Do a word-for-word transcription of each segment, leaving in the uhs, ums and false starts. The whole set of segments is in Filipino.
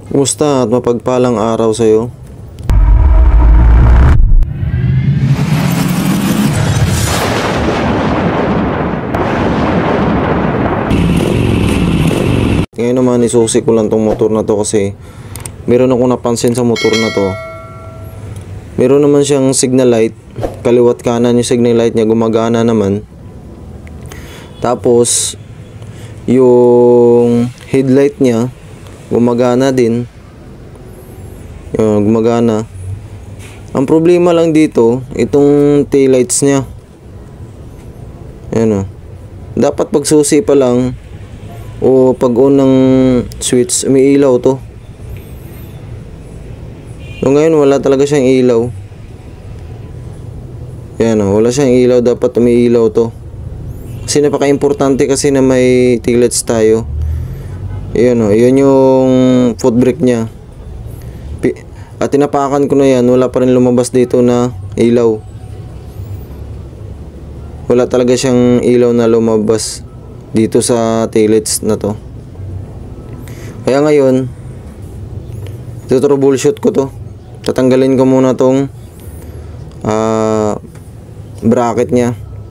Kumusta at mapagpalang araw sa'yo? Ngayon naman isusi ko lang tong motor na to kasi meron akong napansin sa motor na to. Meron naman siyang signal light, kaliwat kanan yung signal light niya gumagana naman. Tapos yung headlight niya gumagana din. Yung gumagana. Ang problema lang dito, itong tail lights niya. Ayan o. Dapat pagsusi pa lang o pag on ng switch, umiilaw to. So ngayon wala talaga siyang ilaw. Ayan o, wala siyang ilaw, dapat umiilaw to. Kasi napaka-importante kasi na may tail lights tayo. Ayan o, yun yung foot brake niya. At tinapakan ko na yan, wala pa rin lumabas dito na ilaw. Wala talaga siyang ilaw na lumabas dito sa tail lights na to. Kaya ngayon, troubleshoot ko to. Tatanggalin ko muna tong uh, bracket niya.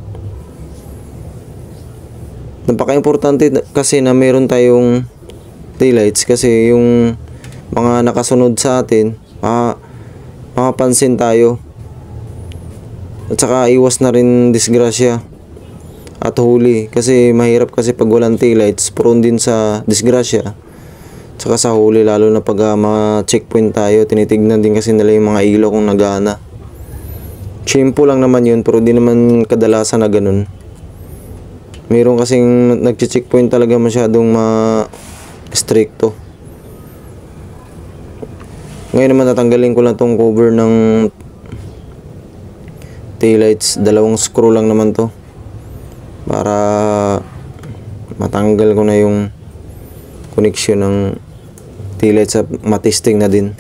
Napaka-importante kasi na meron tayong tail lights kasi yung mga nakasunod sa atin, uh, makapansin tayo. At saka iwas na rin disgrasya at huli kasi mahirap kasi pag walang tail lights, prone din sa disgrasya tsaka sa huli, lalo na pag uh, mga checkpoint tayo, tinitignan din kasi nila yung mga ilaw kung nagana. Simple lang naman yun pero di naman kadalasan na ganun. Meron kasing nagche-checkpoint talaga masyadong ma-stricto. Ngayon naman tatanggalin ko lang tong cover ng tail lights. Dalawang screw lang naman to para matanggal ko na yung connection ng tail lights at matesting na din.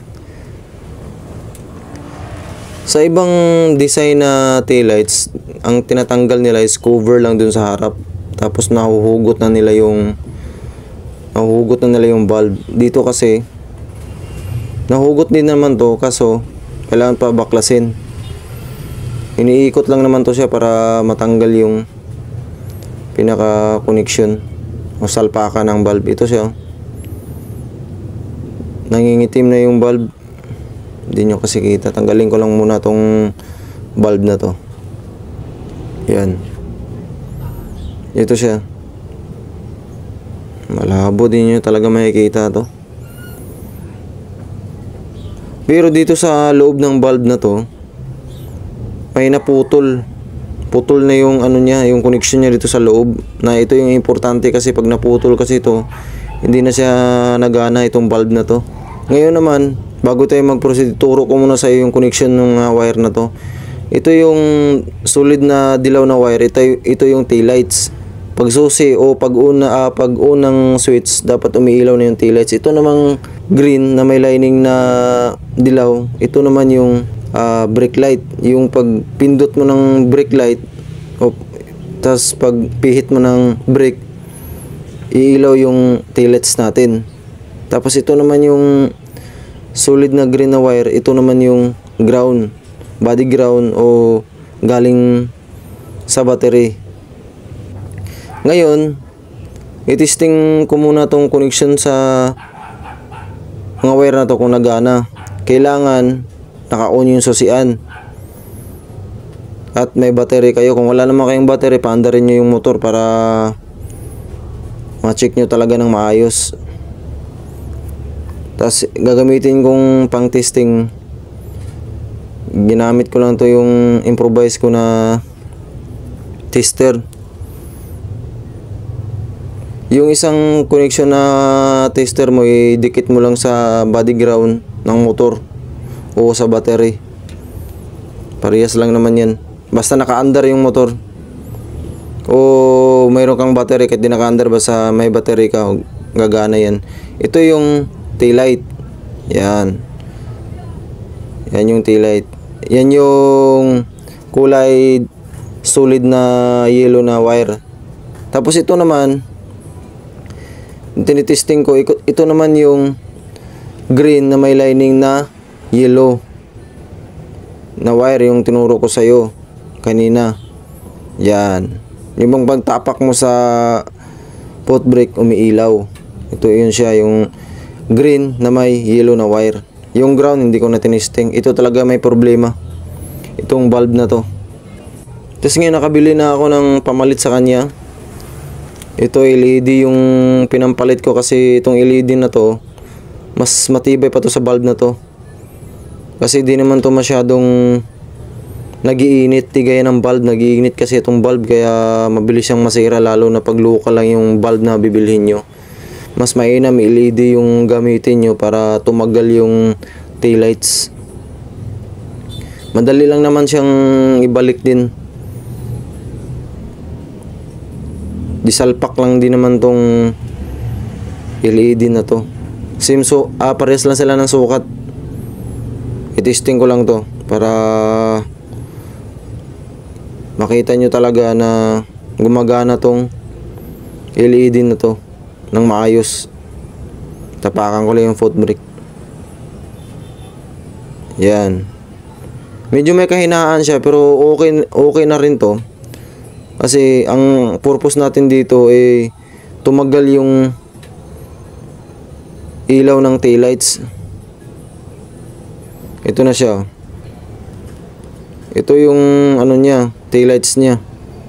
Sa ibang design na tail lights, ang tinatanggal nila is cover lang dun sa harap, tapos nahuhugot na nila yung nahuhugot na nila yung bulb. Dito kasi nahugot din naman to, kaso kailangan pa baklasin. Iniikot lang naman to siya para matanggal yung pinaka connection o salpaka ng bulb. Ito siya, nangingitim na yung bulb, hindi nyo kasi kita. Tanggalin ko lang muna tong bulb na to. Yan, ito siya, malabo din nyo talaga makikita to. Pero dito sa loob ng bulb na to, may naputol. Putol na yung ano niya, yung connection niya dito sa loob. Na ito yung importante kasi pag naputol kasi ito, hindi na siya nagana itong bulb na to. Ngayon naman, bago tayo mag-proceed, turo ko muna sa iyo yung connection ng uh, wire na to. Ito yung solid na dilaw na wire. Ito, ito yung tail lights. Pag susi o pag una, uh, pag unang switch, dapat umiilaw na yung tail lights. Ito namang green na may lining na dilaw, ito naman yung uh, brake light. Yung pag pindot mo ng brake light o tas pag pihit mo ng brake, iilaw yung tail lights natin. Tapos ito naman yung solid na green na wire, ito naman yung ground, body ground o galing sa battery. Ngayon, i-testing ko muna tong connection sa mga wire na to kung nagana. Kailangan naka-on yung susian at may battery kayo. Kung wala naman kayong battery, paandarin nyo yung motor para ma-check nyo talaga ng maayos. Tapos gagamitin kong pang testing, ginamit ko lang to yung improvise ko na tester. Yung isang connection na tester mo, idikit mo lang sa body ground ng motor o sa battery. Parehas lang naman yan, basta naka-under yung motor o mayroon kang battery. Kahit di naka-under, basta may battery ka, gagana yan. Ito yung tail light. Yan. Yan yung tail light. Yan yung kulay solid na yellow na wire. Tapos ito naman, tinitesting ko, ito naman yung green na may lining na yellow na wire, yung tinuro ko sa'yo kanina. Yan. Yung bang pagtapak mo sa foot brake, umiilaw. Ito yun siya, yung green na may yellow na wire. Yung ground, hindi ko na tinisting. Ito talaga may problema. Itong valve na to. Tapos ngayon, nakabili na ako ng pamalit sa kanya. Ito L E D yung pinampalit ko kasi itong L E D na to, mas matibay pa to sa valve na to. Kasi di naman to masyadong nagiinit, tigaya ng valve, nagiinit kasi itong valve kaya mabilis siyang masira, lalo na pag local lang yung valve na bibilhin nyo. Mas mainam L E D yung gamitin nyo para tumagal yung taillights. Madali lang naman siyang ibalik din. Disalpak lang din naman tong L E D na to. Same so, ah, pares lang sila ng sukat. I-testing ko lang to para makita nyo talaga na gumagana tong L E D na to ng maayos. Tapakan ko lang yung foot brake. Yan. Medyo may kahinaan siya pero okay, okay na rin to. Kasi ang purpose natin dito ay tumagal yung ilaw ng taillights. Ito na siya. Ito yung ano niya, taillights niya.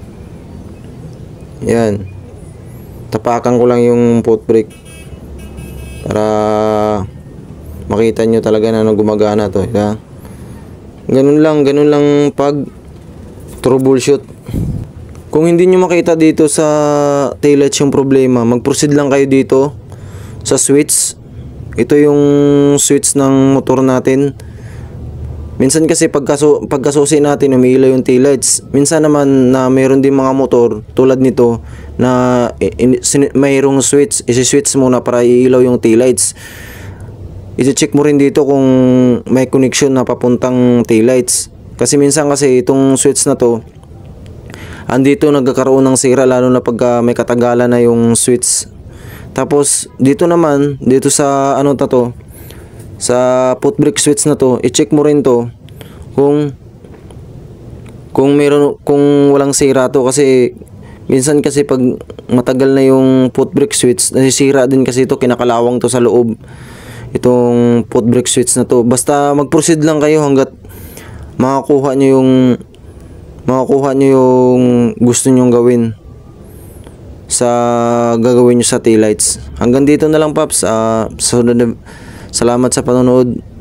Yan. Tapakan ko lang yung foot brake para makita nyo talaga na gumagana to. Yeah. Ganun lang, ganun lang pag troubleshoot. Kung hindi nyo makita dito sa taillights yung problema, mag-proceed lang kayo dito sa switch. Ito yung switch ng motor natin. Minsan kasi pagkaso, pagkasusi natin, umiilaw yung taillights. Minsan naman na mayroon din mga motor tulad nito na in, in, mayroong switch, isi-switch muna para iilaw yung taillights. I-check mo rin dito kung may connection na papuntang taillights. Kasi minsan kasi itong switch na to, andito nagkakaroon ng sira lalo na pagka may katagalan na yung switch. Tapos dito naman, dito sa ano na to, sa foot brake switch na to, i-check mo rin to kung kung meron, kung walang sira to. Kasi minsan kasi pag matagal na yung foot brake switch, nasisira din kasi ito, kinakalawang to sa loob itong foot brake switch na to. Basta mag-proceed lang kayo hanggat makakuha nyo yung makakuha nyo yung gusto nyong gawin sa gagawin nyo sa taillights. Hanggang dito na lang, Paps. Uh, so, salamat sa panonood.